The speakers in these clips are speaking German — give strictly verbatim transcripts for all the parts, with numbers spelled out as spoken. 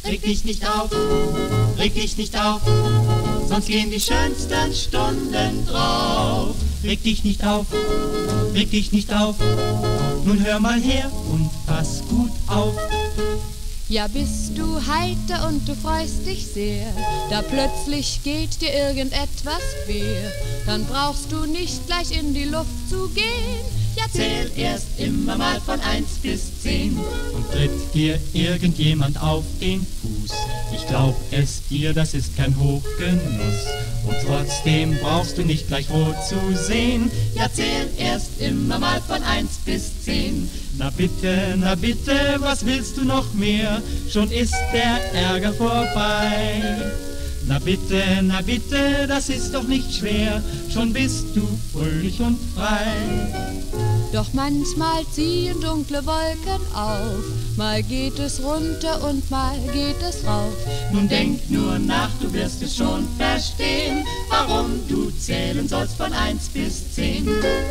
Reg dich nicht auf, reg dich nicht auf, sonst gehen die schönsten Stunden drauf. Reg dich nicht auf, reg dich nicht auf, nun hör mal her und pass gut auf. Ja, bist du heiter und du freust dich sehr, da plötzlich geht dir irgendetwas quer, dann brauchst du nicht gleich in die Luft zu gehen. Ja, zähl erst immer mal von eins bis zehn und tritt dir irgendjemand auf den Fuß. Ich glaub es dir, das ist kein Hochgenuss und trotzdem brauchst du nicht gleich rot zu sehen. Ja, zähl erst immer mal von eins bis zehn. Na bitte, na bitte, was willst du noch mehr? Schon ist der Ärger vorbei. Na bitte, na bitte, das ist doch nicht schwer, schon bist du fröhlich und frei. Doch manchmal ziehen dunkle Wolken auf, mal geht es runter und mal geht es rauf. Nun denk nur nach, du wirst es schon verstehen, warum du zählen sollst von eins bis zehn.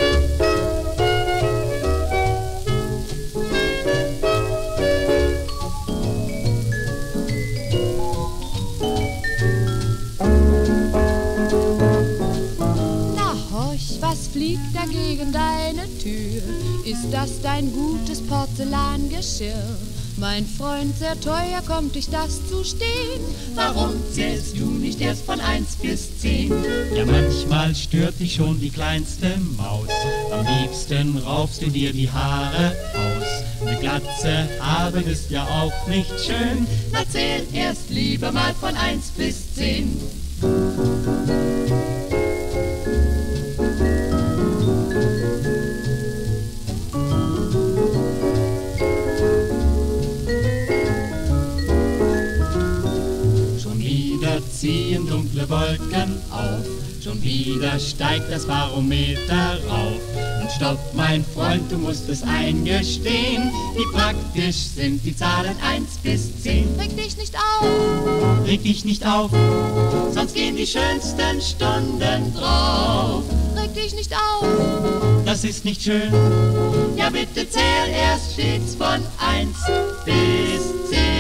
Was fliegt da gegen deine Tür? Ist das dein gutes Porzellangeschirr? Mein Freund, sehr teuer kommt dich das zu stehen. Warum zählst du nicht erst von eins bis zehn? Ja, manchmal stört dich schon die kleinste Maus. Am liebsten raufst du dir die Haare aus. Eine Glatze haben ist ja auch nicht schön. Na, zähl erst lieber mal von eins bis zehn. Ziehen dunkle Wolken auf, schon wieder steigt das Barometer rauf. Und stopp, mein Freund, du musst es eingestehen, wie praktisch sind die Zahlen eins bis zehn. Reg dich nicht auf, reg dich nicht auf, sonst gehen die schönsten Stunden drauf. Reg dich nicht auf, das ist nicht schön, ja bitte zähl erst stets von eins bis zehn.